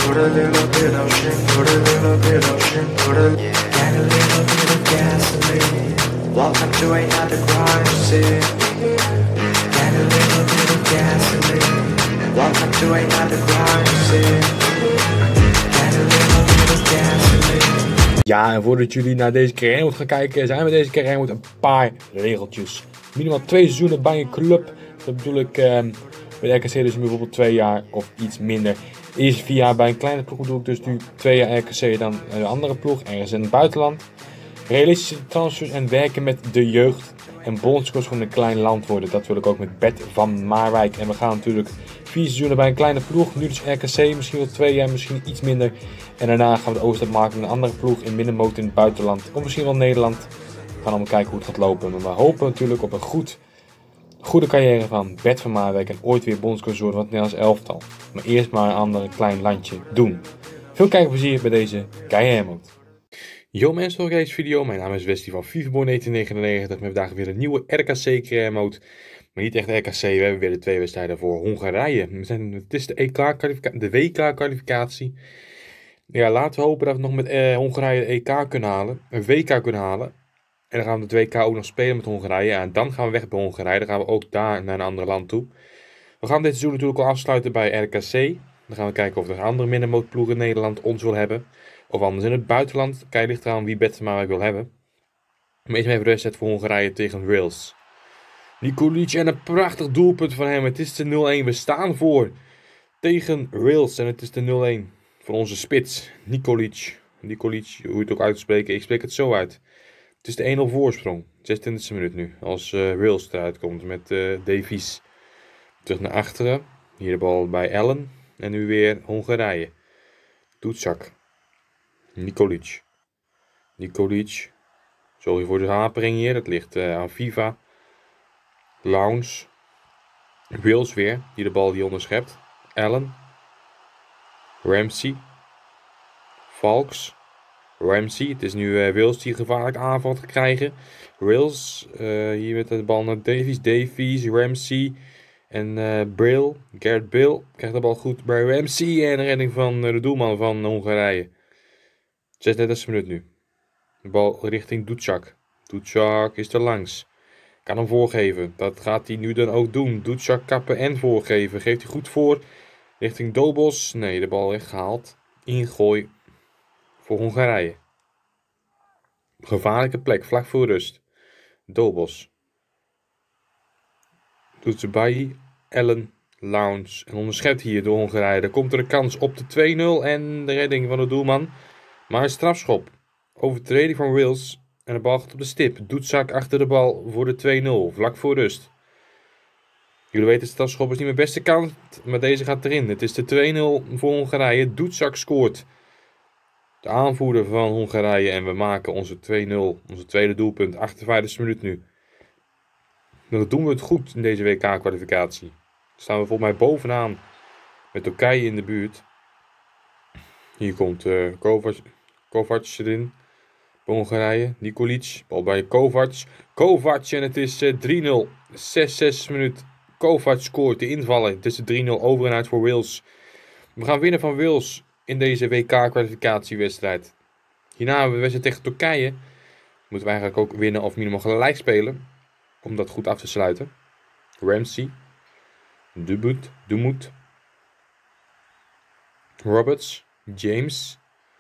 Put a little bit of shit, put a little bit of shit, put a and a little bit of gasoline. Welcome to another crime scene. And a little bit of gasoline. Welcome to another crime scene. And a little bit of gasoline. Ja, en voordat jullie naar deze carrière gaan kijken, zijn we deze carrière een paar regeltjes. Minimaal 2 seizoenen bij een club. Dat bedoel ik bij RKC dus bijvoorbeeld 2 jaar of iets minder. Eerst 4 jaar bij een kleine ploeg bedoel ik dus nu 2 jaar RKC, dan een andere ploeg, ergens in het buitenland. Realistische transfers en werken met de jeugd. En bondscoach van een klein land worden. Dat wil ik ook met Bert van Marwijk. En we gaan natuurlijk 4 seizoenen bij een kleine ploeg. Nu dus RKC, misschien wel 2 jaar, misschien iets minder. En daarna gaan we de overstap maken naar een andere ploeg in middenmoot in het buitenland. Of misschien wel Nederland. We gaan allemaal kijken hoe het gaat lopen. Maar we hopen natuurlijk op een goede carrière van Bert van Marwijk. En ooit weer bondscoach worden van het Nederlands elftal. Maar eerst maar een ander klein landje doen. Veel kijkplezier bij deze carrière mode. Yo mensen, welkom bij deze video. Mijn naam is Westie van Viverborn 1999. Met vandaag weer een nieuwe RKC carrière mode. Maar niet echt RKC, we hebben weer de 2 wedstrijden voor Hongarije. Het is de WK-kwalificatie. Ja, laten we hopen dat we nog met Hongarije de EK kunnen halen. Een WK kunnen halen. En dan gaan we de WK ook nog spelen met Hongarije. En dan gaan we weg bij Hongarije. Dan gaan we ook daar naar een ander land toe. We gaan dit seizoen natuurlijk al afsluiten bij RKC. Dan gaan we kijken of er andere middenmootploegen in Nederland ons wil hebben. Of anders in het buitenland. Kijk, ligt eraan wie Bert van Marwijk wil hebben. Maar eerst even de wedstrijd voor Hongarije tegen Wales. Nikolic en een prachtig doelpunt van hem. Het is de 0-1. We staan voor tegen Wales. En het is de 0-1 van onze spits. Nikolic. Nikolic, hoe je het ook uitspreken. Ik spreek het zo uit. Het is de 1-0 voorsprong. 26e minuut nu. Als Wales eruit komt met Davies. Terug naar achteren. Hier de bal bij Allen. En nu weer Hongarije. Ducak. Nikolic. Nikolic. Sorry voor de hapering hier. Dat ligt aan FIFA. Lounge. Wales weer. Die de bal die onderschept. Allen. Ramsey. Valks. Ramsey. Het is nu Wales die gevaarlijk aanval te krijgen. Wales. Hier met de bal naar Davies. Davies. Ramsey. En Bale. Gareth Bale. Krijgt de bal goed bij Ramsey. En de redding van de doelman van Hongarije. 36e minuut nu. De bal richting Ducak. Ducak is er langs. Kan hem voorgeven. Dat gaat hij nu dan ook doen. Ducak kappen en voorgeven. Geeft hij goed voor. Richting Dobos. Nee, de bal weggehaald. Ingooi voor Hongarije. Gevaarlijke plek, vlak voor rust. Dobos. Doet ze bij. Allen. Lounge. En onderschept hier door Hongarije. Daar komt er een kans op de 2-0. En de redding van de doelman. Maar een strafschop. Overtreding van Wales. En de bal gaat op de stip. Ducak achter de bal voor de 2-0. Vlak voor rust. Jullie weten, de strafschop is niet mijn beste kant. Maar deze gaat erin. Het is de 2-0 voor Hongarije. Ducak scoort. De aanvoerder van Hongarije. En we maken onze 2-0. Onze tweede doelpunt. 58e minuut nu. Dan doen we het goed in deze WK-kwalificatie. Staan we volgens mij bovenaan. Met Turkije in de buurt. Hier komt Kovac erin. Hongarije. Nikolic. Bal bij Kovac. Kovac en het is 3-0. 6 minuut. Kovac scoort de invallen. Het is de 3-0 over en uit voor Wales. We gaan winnen van Wales in deze WK-kwalificatiewedstrijd. Hierna hebben we de wedstrijd tegen Turkije. Moeten we eigenlijk ook winnen of minimaal gelijk spelen. Om dat goed af te sluiten. Ramsey. Dumut. Roberts. James.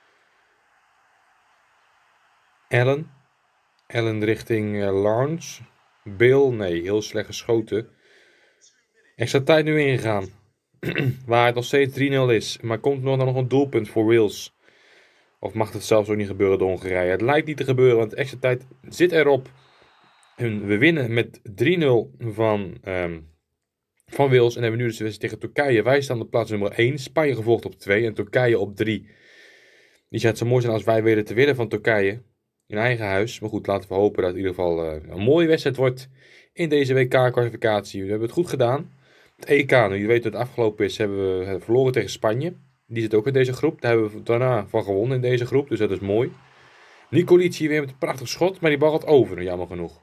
Allen richting Lounge. Bill, nee, heel slecht geschoten. Extra tijd nu ingegaan. Waar het nog steeds 3-0 is. Maar komt er nog een doelpunt voor Wales? Of mag het zelfs ook niet gebeuren door Hongarije? Het lijkt niet te gebeuren, want extra tijd zit erop. En we winnen met 3-0 van Wales. En hebben nu dus de wedstrijd tegen Turkije. Wij staan op plaats nummer 1. Spanje gevolgd op 2 en Turkije op 3. Die zou het zo mooi zijn als wij weten te winnen van Turkije. In eigen huis. Maar goed, laten we hopen dat het in ieder geval een mooie wedstrijd wordt in deze WK-kwalificatie. We hebben het goed gedaan. Het EK, nu je weet dat het afgelopen is, hebben we verloren tegen Spanje. Die zit ook in deze groep. Daar hebben we daarna van gewonnen in deze groep. Dus dat is mooi. Nikolic hier weer met een prachtig schot. Maar die bal gaat over, jammer genoeg.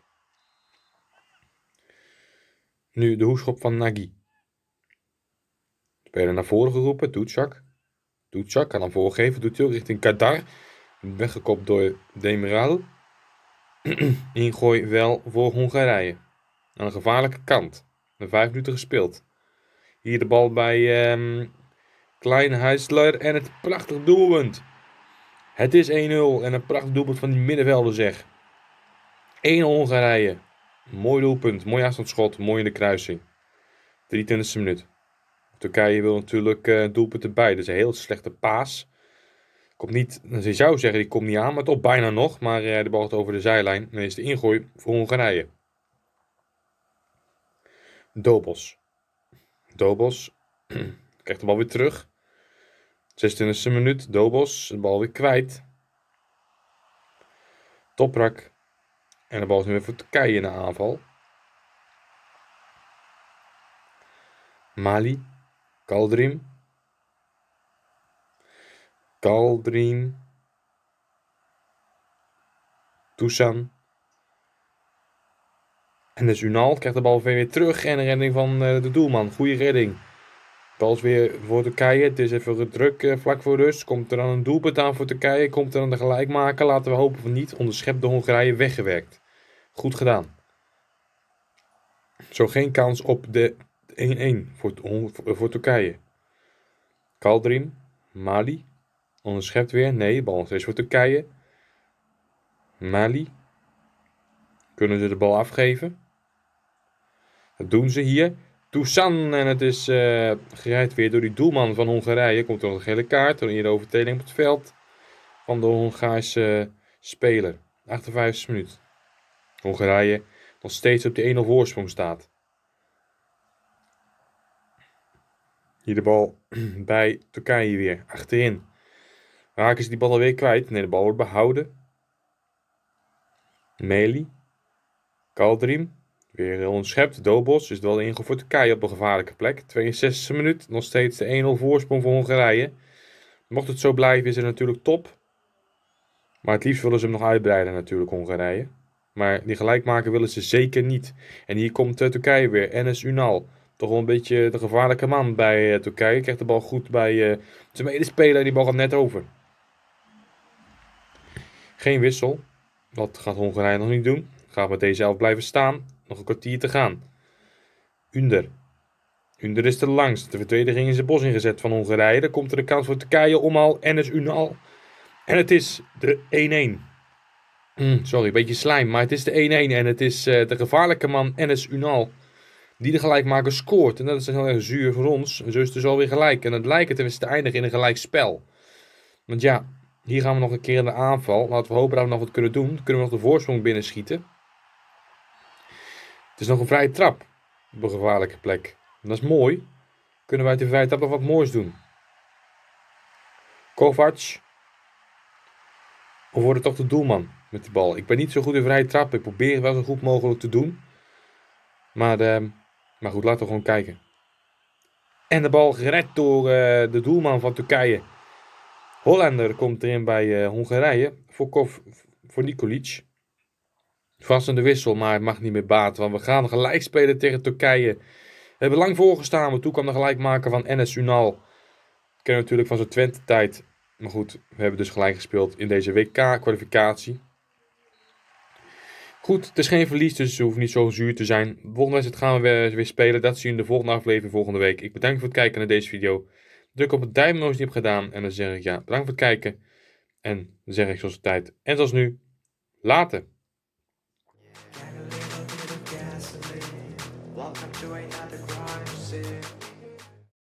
Nu de hoekschop van Nagy. Speler naar voren geroepen, Ducak. Ducak kan dan voorgeven. Doet hij ook richting Kadar. Weggekopt door Demiral. Ingooi wel voor Hongarije. Aan de gevaarlijke kant. 5 minuten gespeeld. Hier de bal bij Klein Huisler. En het prachtig doelpunt. Het is 1-0. En een prachtig doelpunt van die middenvelder zeg. 1 Hongarije. Mooi doelpunt. Mooi afstandsschot. Mooi in de kruising. 23e minuut. Turkije wil natuurlijk doelpunt erbij. Dat is een heel slechte paas. Komt niet, je zou zeggen die komt niet aan, maar toch bijna nog. Maar de bal gaat over de zijlijn. Dan is de ingooi voor Hongarije. Dobos. Dobos krijgt de bal weer terug. 26e minuut. Dobos. De bal weer kwijt. Toprak. En de bal is nu weer voor Turkije in de aanval. Mali. Kaldrim. Toussaint. En dus Unal krijgt de bal weer terug. En een redding van de doelman. Goede redding. De bal is weer voor Turkije. Het is even druk vlak voor rust. Komt er dan een doelpunt aan voor Turkije. Komt er dan de gelijkmaker. Laten we hopen van niet. Onderschept de Hongarije weggewerkt. Goed gedaan. Zo geen kans op de 1-1 voor Turkije. Kaldrim. Mali. Onderschept weer. Nee, de bal nog steeds voor Turkije. Mali. Kunnen ze de bal afgeven? Dat doen ze hier. Toussaint. En het is gereid weer door die doelman van Hongarije. Komt er nog een gele kaart. Door hier de overtreding op het veld. Van de Hongaarse speler. 58e minuut. Hongarije nog steeds op de 1-0 voorsprong staat. Hier de bal bij Turkije weer. Achterin. Raken ze die bal alweer kwijt? Nee, de bal wordt behouden. Meli. Kaldrim. Weer onderschept. Dobos is wel de ingooi voor Turkije op een gevaarlijke plek. 62e minuut. Nog steeds de 1-0 voorsprong voor Hongarije. Mocht het zo blijven is het natuurlijk top. Maar het liefst willen ze hem nog uitbreiden natuurlijk, Hongarije. Maar die gelijkmaker willen ze zeker niet. En hier komt Turkije weer. Enes Unal. Toch wel een beetje de gevaarlijke man bij Turkije. Krijgt de bal goed bij zijn medespeler. Die bal gaat net over. Geen wissel. Dat gaat Hongarije nog niet doen. Gaat met deze elf blijven staan. Nog een kwartier te gaan. Under. Under is te langs. De verdediging is het bos ingezet van Hongarije. Dan komt er de kans voor Turkije. Omal. Enes Unal. En het is de 1-1. Sorry, een beetje slijm. Maar het is de 1-1. En het is de gevaarlijke man Enes Unal. Die de gelijkmaker scoort. En dat is heel erg zuur voor ons. En zo is het dus alweer gelijk. En het lijkt het te eindigen in een gelijk spel. Want ja, hier gaan we nog een keer in de aanval. Laten we hopen dat we nog wat kunnen doen. Dan kunnen we nog de voorsprong binnenschieten. Het is nog een vrije trap. Op een gevaarlijke plek. En dat is mooi. Kunnen wij uit de vrije trap nog wat moois doen. Kovac. Of wordt het toch de doelman met die bal? Ik ben niet zo goed in vrije trap. Ik probeer het wel zo goed mogelijk te doen. Maar goed, laten we gewoon kijken. En de bal gered door de doelman van Turkije. Hollander komt erin bij Hongarije. Voor Nikolic. Vast in de wissel, maar het mag niet meer baten. Want we gaan gelijk spelen tegen Turkije. We hebben lang voorgestaan. Maar toen kwam de gelijkmaker van Enes Unal. Ik ken natuurlijk van zijn Twente-tijd. Maar goed, we hebben dus gelijk gespeeld in deze WK-kwalificatie. Goed, het is geen verlies, dus ze hoeven niet zo zuur te zijn. De volgende wedstrijd gaan we weer spelen. Dat zien we in de volgende aflevering volgende week. Ik bedank je voor het kijken naar deze video. Druk op het duimpje als je het niet hebt gedaan. En dan zeg ik bedankt voor het kijken. En dan zeg ik zoals de tijd. En zoals nu, later. Welcome to another crime scene.